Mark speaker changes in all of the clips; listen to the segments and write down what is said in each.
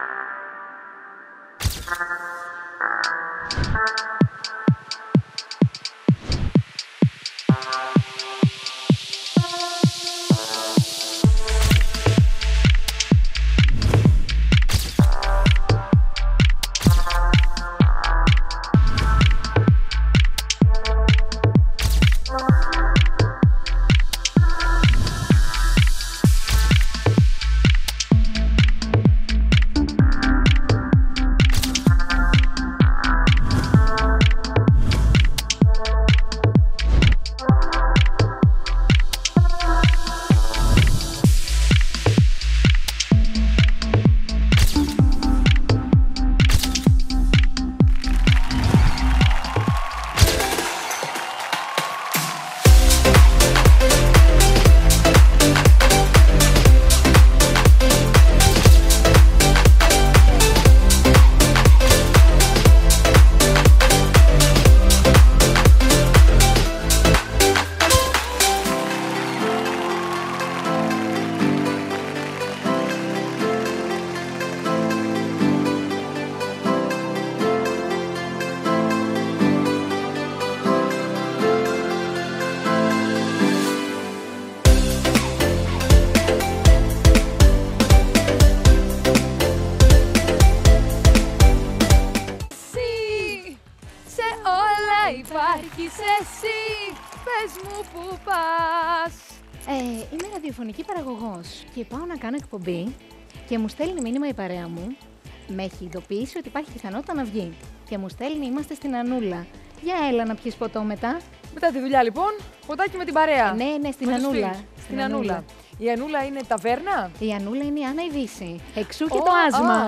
Speaker 1: Υπάρχεις εσύ, πες μου που πας.
Speaker 2: Είμαι ραδιοφωνική παραγωγός και πάω να κάνω εκπομπή και μου στέλνει μήνυμα η παρέα μου. Με έχει ειδοποιήσει ότι υπάρχει πιθανότητα να βγει. Και μου στέλνει, είμαστε στην Ανούλα. Για έλα να πιεις ποτό μετά.
Speaker 1: Μετά τη δουλειά λοιπόν, ποτάκι με την παρέα.
Speaker 2: Ναι, στην Ανούλα.
Speaker 1: Στην Ανούλα. Η Ανούλα είναι ταβέρνα.
Speaker 2: Η Ανούλα είναι η Άννα η Δύση. Εξού και το άσμα.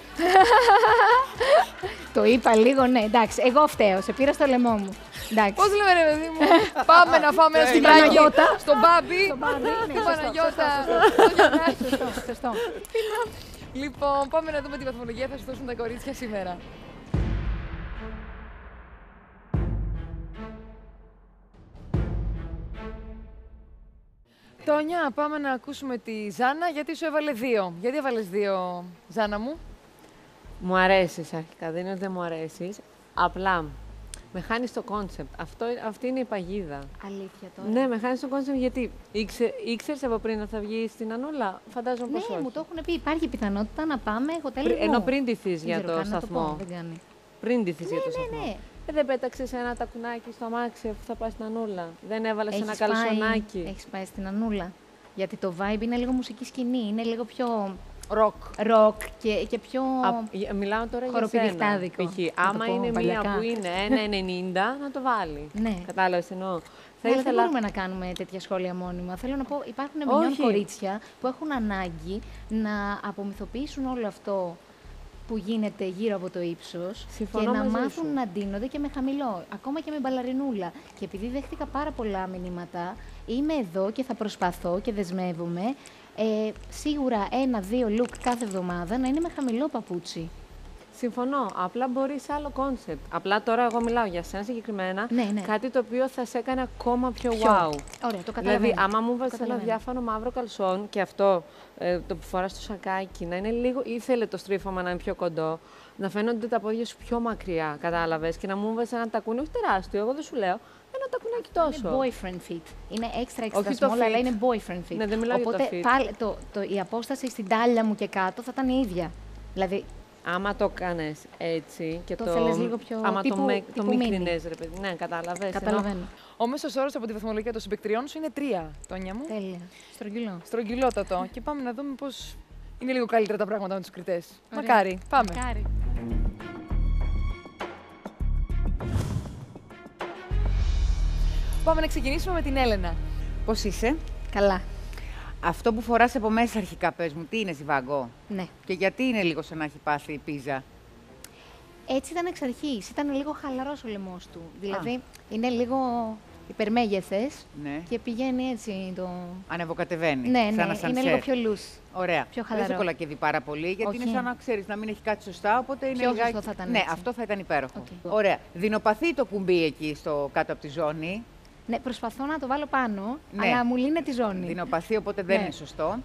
Speaker 2: Το είπα λίγο, ναι, εντάξει. Εγώ φταίω, σε πήρα στο λαιμό μου.
Speaker 1: Πώς λέμε ρε παιδί μου, πάμε να φάμε ένα
Speaker 2: στην Παναγιώτα.
Speaker 1: Στον Μπάμπι.
Speaker 2: Στον Μπάμπι, ναι,
Speaker 1: στην Παναγιώτα.
Speaker 2: Σωστό.
Speaker 1: Λοιπόν, πάμε να δούμε τι βαθμολογία θα σου δώσουν τα κορίτσια σήμερα. Τόνια, πάμε να ακούσουμε τη Ζάνα, γιατί σου έβαλε 2. Γιατί έβαλες 2, Ζάνα μου?
Speaker 3: Μου αρέσεις αρχικά, δεν είναι ότι δεν μου αρέσεις. Απλά με χάνεις το κόνσεπτ. Αυτή είναι η παγίδα.
Speaker 2: Αλήθεια τώρα.
Speaker 3: Ναι, με χάνεις το κόνσεπτ γιατί ήξερες από πριν ότι θα βγει στην Ανούλα. Φαντάζομαι πως όχι.
Speaker 2: Ναι, μου το έχουν πει. Υπάρχει πιθανότητα να πάμε hotel.
Speaker 3: Ενώ πριν ντυθείς για το σταθμό.
Speaker 2: Δεν κάνει.
Speaker 3: Πριν ντυθείς για το σταθμό.
Speaker 2: Ναι.
Speaker 3: Δεν πέταξες ένα τακουνάκι στο αμάξι αφού θα πας στην Ανούλα. Δεν έβαλες ένα καλσονάκι.
Speaker 2: Έχεις πάει στην Ανούλα. Γιατί το vibe είναι λίγο μουσική σκηνή. Είναι λίγο πιο
Speaker 1: ροκ
Speaker 2: και πιο.
Speaker 3: Μιλάω τώρα για σένα. Π.χ. άμα είναι μία που είναι 1,90 να το βάλει.
Speaker 2: Ναι.
Speaker 3: Κατάλαβες εννοώ.
Speaker 2: Δεν μπορούμε να κάνουμε τέτοια σχόλια μόνιμα. Θέλω να πω, υπάρχουν μηνιών κορίτσια που έχουν ανάγκη να απομυθοποιήσουν όλο αυτό που γίνεται γύρω από το ύψος και να μάθουν να ντύνονται και με χαμηλό, ακόμα και με μπαλαρινούλα. Και επειδή δέχτηκα πάρα πολλά μηνύματα, είμαι εδώ και θα προσπαθώ και δεσμεύομαι σίγουρα 1-2 look κάθε εβδομάδα να είναι με χαμηλό παπούτσι.
Speaker 3: Συμφωνώ. Απλά μπορεί άλλο κόνσεπτ. Απλά τώρα εγώ μιλάω για σένα συγκεκριμένα.
Speaker 2: Ναι.
Speaker 3: Κάτι το οποίο θα σε έκανε ακόμα πιο wow.
Speaker 2: Ωραία, το καταλαβαίνω.
Speaker 3: Δηλαδή, άμα μου βάζει ένα διάφανο μαύρο καλσόν και αυτό το που φορά στο σακάκι να είναι λίγο. Ήθελε το στρίφωμα να είναι πιο κοντό, να φαίνονται τα πόδια σου πιο μακριά. Κατάλαβε και να μου βάζει ένα τακούνι, όχι τεράστιο, εγώ δεν σου λέω. Ένα τακουνάκι τόσο.
Speaker 2: Είναι boyfriend fit. Είναι extra small, αλλά είναι boyfriend fit.
Speaker 3: Ναι, δεν μιλάω
Speaker 2: οπότε,
Speaker 3: για το fit.
Speaker 2: Η απόσταση στην τάλια μου και κάτω θα ήταν η ίδια. Δηλαδή,
Speaker 3: άμα το κάνεις έτσι και
Speaker 2: το θέλεις λίγο πιο
Speaker 3: άμα
Speaker 2: τύπου,
Speaker 3: το μικρινές, ρε παιδί. Ναι, κατάλαβες.
Speaker 2: Καταλαβαίνω.
Speaker 1: Ο μέσος όρος από τη βαθμολογία των συμπαικτριών σου είναι 3, Τόνια μου.
Speaker 2: Τέλεια. Στρογγυλό.
Speaker 1: Στρογγυλότατο. Και πάμε να δούμε πώς είναι λίγο καλύτερα τα πράγματα με τους κριτές. Μακάρι. Πάμε.
Speaker 2: Μακάρι.
Speaker 1: Πάμε να ξεκινήσουμε με την Έλενα.
Speaker 4: Πώς είσαι?
Speaker 2: Καλά.
Speaker 4: Αυτό που φοράς από μέσα αρχικά, πες μου, τι είναι, Ζιβάγκο?
Speaker 2: Ναι.
Speaker 4: Και γιατί είναι λίγο σαν να έχει πάθει η πίζα?
Speaker 2: Έτσι ήταν εξ αρχής. Ήταν λίγο χαλαρός ο λαιμός του. Δηλαδή, είναι λίγο υπερμέγεθες και πηγαίνει έτσι το...
Speaker 4: Ανεβοκατεβαίνει.
Speaker 2: Ναι, είναι λίγο πιο loose.
Speaker 4: Ωραία.
Speaker 2: Πιο χαλαρό.
Speaker 4: Δεν σε κολακεύει πάρα πολύ, γιατί είναι σαν να ξέρεις να μην έχει κάτι σωστά, οπότε είναι
Speaker 2: λιγάκι... σωστό θα ήταν
Speaker 4: ναι,
Speaker 2: έτσι.
Speaker 4: αυτό θα ήταν υπέροχο. Ωραία. Δεινοπαθεί το κουμπί εκεί κάτω από τη ζώνη.
Speaker 2: Ναι, προσπαθώ να το βάλω πάνω, αλλά μου λύνε τη ζώνη.
Speaker 4: Δεινοπαθεί, οπότε δεν είναι σωστό.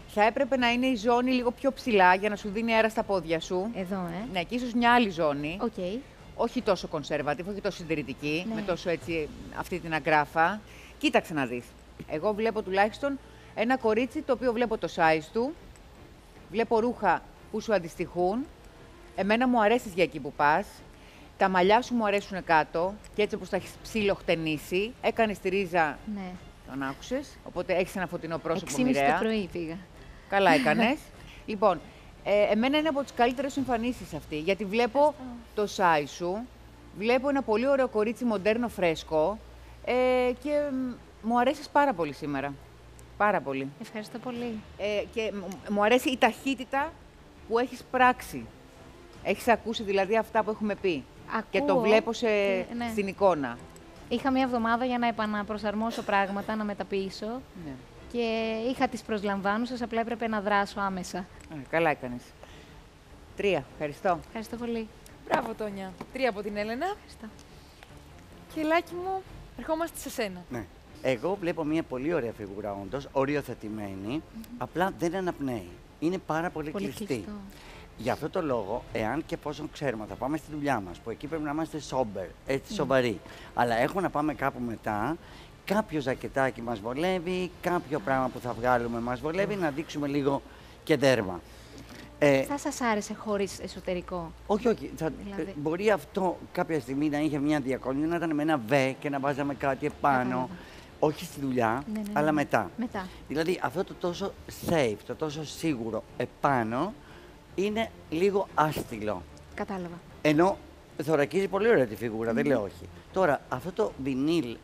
Speaker 4: θα έπρεπε να είναι η ζώνη λίγο πιο ψηλά για να σου δίνει αέρα στα πόδια σου.
Speaker 2: Εδώ,
Speaker 4: Ναι, και ίσως μια άλλη ζώνη.
Speaker 2: Οκ.
Speaker 4: Όχι τόσο conservative, όχι τόσο συντηρητική,
Speaker 2: Ναι.
Speaker 4: με τόσο έτσι αυτή την αγκράφα. Κοίταξε να δεις. Εγώ βλέπω τουλάχιστον ένα κορίτσι το οποίο βλέπω το size του, βλέπω ρούχα που σου αντιστοιχούν. Εμένα μου αρέσεις για εκεί που πας. Τα μαλλιά σου μου αρέσουν κάτω και έτσι όπως τα έχεις ψιλοχτενίσει. Έκανες τη ρίζα,
Speaker 2: Ναι.
Speaker 4: τον άκουσες, οπότε έχεις ένα φωτεινό πρόσωπο
Speaker 2: 6.30
Speaker 4: μοιραία.
Speaker 2: το πρωί πήγα.
Speaker 4: Καλά έκανες. Λοιπόν, εμένα είναι από τις καλύτερες εμφανίσεις αυτή, γιατί βλέπω το size σου, βλέπω ένα πολύ ωραίο κορίτσι μοντέρνο φρέσκο και μου αρέσεις πάρα πολύ σήμερα. Πάρα πολύ.
Speaker 2: Ευχαριστώ πολύ.
Speaker 4: Και μου αρέσει η ταχύτητα που έχεις πράξει. Έχεις ακούσει δηλαδή αυτά που έχουμε πει. Και το
Speaker 2: Ακούω
Speaker 4: βλέπω
Speaker 2: ναι.
Speaker 4: στην εικόνα.
Speaker 2: Είχα μία εβδομάδα για να επαναπροσαρμόσω πράγματα, να μεταποιήσω
Speaker 4: Ναι.
Speaker 2: και είχα τις προσλαμβάνουσες, απλά έπρεπε να δράσω άμεσα.
Speaker 4: Καλά έκανες. 3. Ευχαριστώ.
Speaker 2: Ευχαριστώ πολύ.
Speaker 1: Μπράβο, Τόνια. 3 από την Έλενα.
Speaker 2: Ευχαριστώ.
Speaker 1: Και Λάκη μου, ερχόμαστε σε σένα.
Speaker 5: Ναι. Εγώ βλέπω μια πολύ ωραία φιγούρα, όντως, οριοθετημένη, απλά δεν αναπνέει. Είναι πάρα πολύ,
Speaker 2: Πολύ
Speaker 5: κλειστή.
Speaker 2: κλειστό.
Speaker 5: Γι' αυτό το λόγο, εάν και εφόσον ξέρουμε, θα πάμε στη δουλειά μας, που εκεί πρέπει να είμαστε sober, έτσι σοβαροί, αλλά έχουμε να πάμε κάπου μετά, κάποιο ζακετάκι μας βολεύει, κάποιο πράγμα που θα βγάλουμε μας βολεύει, να δείξουμε λίγο και δέρμα.
Speaker 2: Θα σας άρεσε χωρίς εσωτερικό?
Speaker 5: Όχι, όχι.
Speaker 2: Δηλαδή.
Speaker 5: Μπορεί αυτό κάποια στιγμή να είχε μια διακόνηση, να ήταν με ένα βε και να βάζαμε κάτι επάνω.
Speaker 2: Κατάλαβα.
Speaker 5: Όχι στη δουλειά,
Speaker 2: Ναι, ναι,
Speaker 5: αλλά
Speaker 2: ναι.
Speaker 5: μετά.
Speaker 2: Μετά.
Speaker 5: Δηλαδή αυτό το τόσο safe, το τόσο σίγουρο επάνω είναι λίγο άστιλο.
Speaker 2: Κατάλαβα.
Speaker 5: Ενώ θωρακίζει πολύ ωραία τη φιγούρα, δεν λέω όχι. Τώρα, αυτό το βινίλ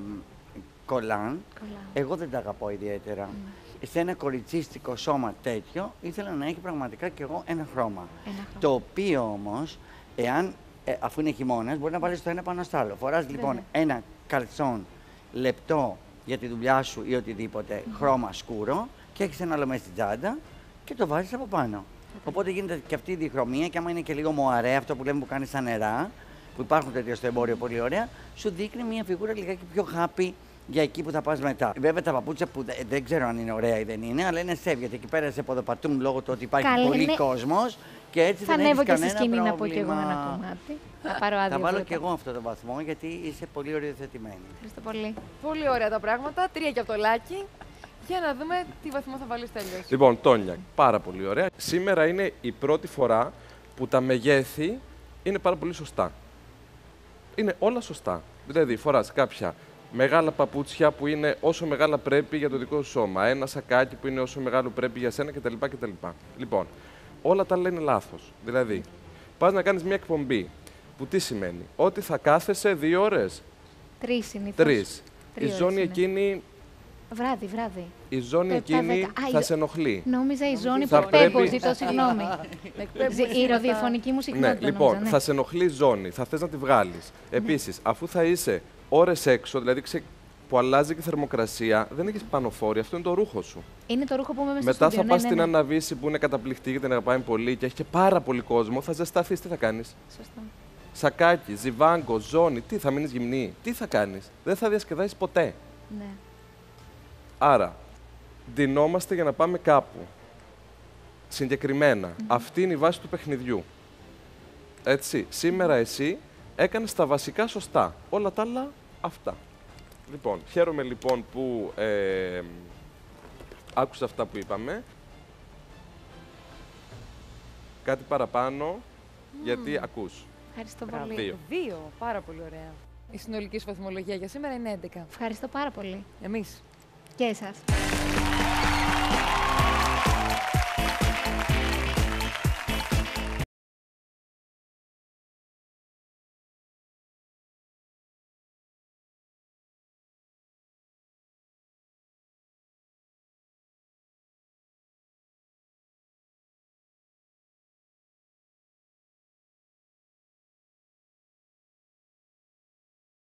Speaker 5: κολάν,
Speaker 2: Κολλάω.
Speaker 5: εγώ δεν τα αγαπώ ιδιαίτερα. Σε ένα κοριτσίστικο σώμα τέτοιο, ήθελα να έχει πραγματικά κι εγώ ένα χρώμα.
Speaker 2: Ένα χρώμα.
Speaker 5: Το οποίο όμως, εάν, αφού είναι χειμώνας, μπορεί να βάλεις το ένα πάνω στο άλλο. Φοράς λοιπόν
Speaker 2: Βέβαια.
Speaker 5: ένα καλτσόν λεπτό για τη δουλειά σου ή οτιδήποτε, χρώμα σκούρο, και έχεις ένα άλλο μέσα στην τσάντα και το βάζεις από πάνω. Οπότε γίνεται και αυτή η διχρωμία, και άμα είναι και λίγο μοαρέ, αυτό που λέμε που κάνει στα νερά, που υπάρχουν τέτοια στο εμπόριο πολύ ωραία, σου δείχνει μια φιγούρα λιγάκι πιο χάπη για εκεί που θα πας μετά. Βέβαια τα παπούτσια που δεν ξέρω αν είναι ωραία ή δεν είναι, αλλά είναι safe, γιατί εκεί πέρα σε ποδοπατούν λόγω του ότι υπάρχει
Speaker 2: Καλά,
Speaker 5: πολύ
Speaker 2: είναι-
Speaker 5: κόσμος και έτσι
Speaker 2: Θα
Speaker 5: δεν έχεις
Speaker 2: ανέβω και στη
Speaker 5: κανένα
Speaker 2: σκηνή
Speaker 5: πρόβλημα.
Speaker 2: να πω κι εγώ ένα κομμάτι. Θα πάρω άδεια.
Speaker 5: Θα βάλω
Speaker 2: πρώτα.
Speaker 5: κι εγώ αυτό το βαθμό, γιατί είσαι πολύ οριοθετημένη.
Speaker 2: Ευχαριστώ πολύ.
Speaker 1: Πολύ ωραία τα πράγματα. 3 και από το Λάκη. Για να δούμε τι βαθμό θα βάλει τέλος.
Speaker 6: Λοιπόν, Τόνια, πάρα πολύ ωραία. Σήμερα είναι η πρώτη φορά που τα μεγέθη είναι πάρα πολύ σωστά. Είναι όλα σωστά. Δηλαδή, φοράς κάποια μεγάλα παπούτσια που είναι όσο μεγάλα πρέπει για το δικό σου σώμα, ένα σακάκι που είναι όσο μεγάλο πρέπει για σένα κτλ. Λοιπόν, όλα τα άλλα είναι λάθος. Δηλαδή, πας να κάνεις μια εκπομπή, που τι σημαίνει? Ότι θα κάθεσαι 2 ώρες,
Speaker 2: 3 συνήθως.
Speaker 6: 3. Η
Speaker 2: ώρες
Speaker 6: ζώνη
Speaker 2: είναι.
Speaker 6: εκείνη,
Speaker 2: Βράδυ, βράδυ.
Speaker 6: η ζώνη
Speaker 2: Το 7-10.
Speaker 6: εκείνη
Speaker 2: Α,
Speaker 6: θα
Speaker 2: η-
Speaker 6: σε ενοχλεί.
Speaker 2: Νόμιζα η ζώνη
Speaker 6: θα
Speaker 2: που εκπέμπω,
Speaker 6: πρέπει-
Speaker 2: ζητώ συγγνώμη. Η ραδιοφωνική μου συχνότητα.
Speaker 6: Ναι, λοιπόν,
Speaker 2: νόμιζα,
Speaker 6: θα σε ενοχλεί η ζώνη, θα θες να τη βγάλεις. Επίσης, αφού θα είσαι ώρες έξω, δηλαδή που αλλάζει και η θερμοκρασία, δεν έχεις πανοφόρη, αυτό είναι το ρούχο σου.
Speaker 2: Είναι το ρούχο που είμαι μέσα
Speaker 6: Μετά
Speaker 2: στο
Speaker 6: θα
Speaker 2: στούντιο.
Speaker 6: πας
Speaker 2: Ναι,
Speaker 6: στην
Speaker 2: ναι, ναι.
Speaker 6: Αναβίση που είναι καταπληκτική και την αγαπάει πολύ και έχει και πάρα πολύ κόσμο, θα ζεσταθείς, τι θα κάνεις?
Speaker 2: Σωστό.
Speaker 6: Σακάκι, ζιβάγκο, ζώνη, τι θα μείνεις γυμνή, τι θα κάνεις? Δεν θα διασκεδάσεις ποτέ.
Speaker 2: Ναι.
Speaker 6: Άρα, ντυνόμαστε για να πάμε κάπου. Συγκεκριμένα, αυτή είναι η βάση του παιχνιδιού. Έτσι, σήμερα εσύ έκανες τα βασικά σωστά. Όλα τα άλλα, αυτά. Λοιπόν, χαίρομαι λοιπόν που άκουσα αυτά που είπαμε. Κάτι παραπάνω, γιατί ακούς.
Speaker 2: Ευχαριστώ
Speaker 1: Μπράβο.
Speaker 2: πολύ.
Speaker 6: 2.
Speaker 1: 2. Πάρα πολύ ωραία. Η συνολική σου βαθμολογία για σήμερα είναι 11.
Speaker 2: Ευχαριστώ πάρα πολύ.
Speaker 1: Εμείς.
Speaker 2: Και εσάς.